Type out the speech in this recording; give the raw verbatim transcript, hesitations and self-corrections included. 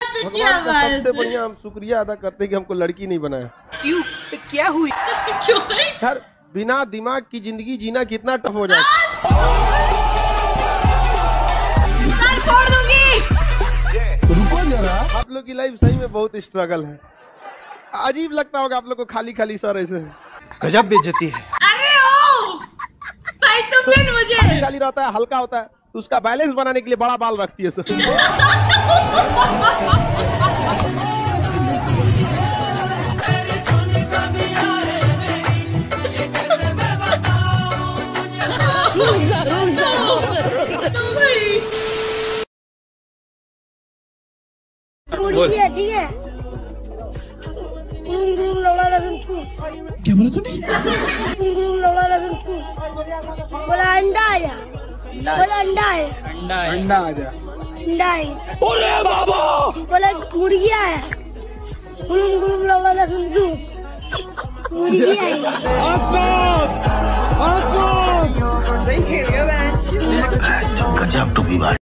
तो क्या भगवान का बात सबसे है? बढ़िया हम शुक्रिया अदा करते हैं कि हमको लड़की नहीं बनाया। क्यों? क्या हुई? क्यों? यार बिना दिमाग की जिंदगी जीना कितना टफ हो जाता है। सर फोड़ दूंगी। रुको जरा, आप लोग की लाइफ सही में बहुत स्ट्रगल है। अजीब लगता होगा आप लोग को खाली खाली सर ऐसे गजब बेइज्जती है। अरे ओ भाई तुम फिर मुझे खाली खाली रहता है, हल्का होता है, तो उसका बैलेंस बनाने के लिए बड़ा बाल रखती है सर। ठीक है ठीक है। क्या बोला तूने? बोला अंडा आया, बोला अंडा आया, अंडा आ जा। अंडा आया। अरे बाबा। बोला मुर्गी आया, गुलुम गुलुम लौड़ा लहसुन सूप, मुर्गी आई। सही खेल गया मैच। गजब टू बी